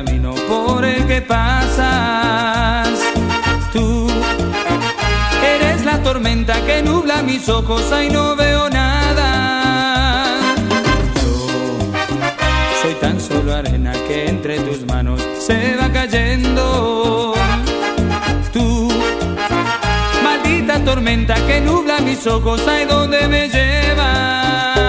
camino por el que pasas. Tú eres la tormenta que nubla mis ojos, ahí no veo nada. Yo soy tan solo arena que entre tus manos se va cayendo. Tú, maldita tormenta que nubla mis ojos, ahí donde me llevas.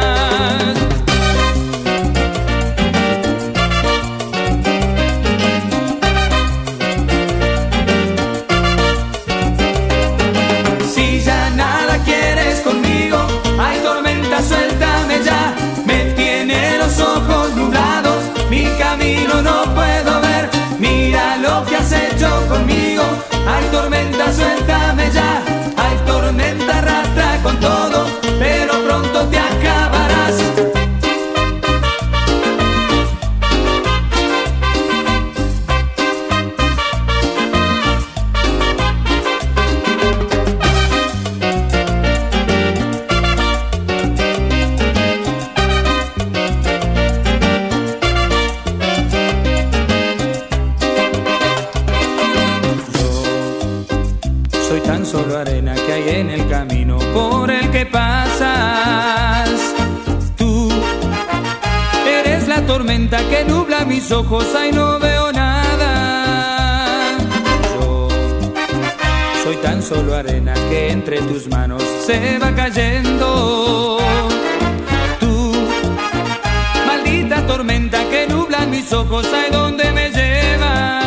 Suéltame ya, me tiene los ojos nublados, mi camino no puedo ver, mira lo que has hecho conmigo. Hay tormenta, suéltame ya, hay tormenta, arrastra con todo, pero pronto te acabarás. Soy tan solo arena que hay en el camino por el que pasas. Tú eres la tormenta que nubla mis ojos, ahí no veo nada. Yo soy tan solo arena que entre tus manos se va cayendo. Tú, maldita tormenta que nubla mis ojos, ahí donde me llevas.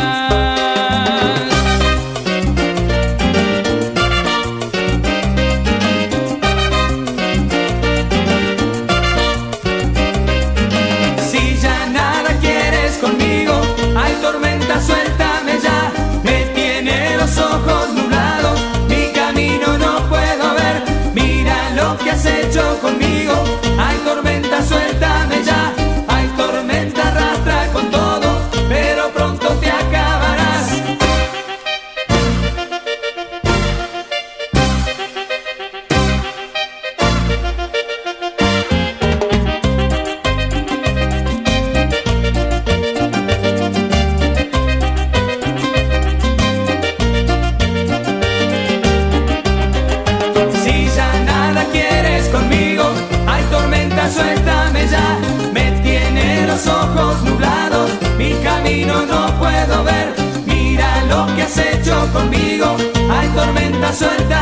Suéltame ya, me tiene los ojos nublados, mi camino no puedo ver, mira lo que has hecho conmigo. Hay tormenta, suéltame ya, hay tormenta, arrastra con todo, pero pronto te acabarás. Suéltame ya, me tiene los ojos nublados, mi camino no puedo ver, mira lo que has hecho conmigo. Hay tormenta, suelta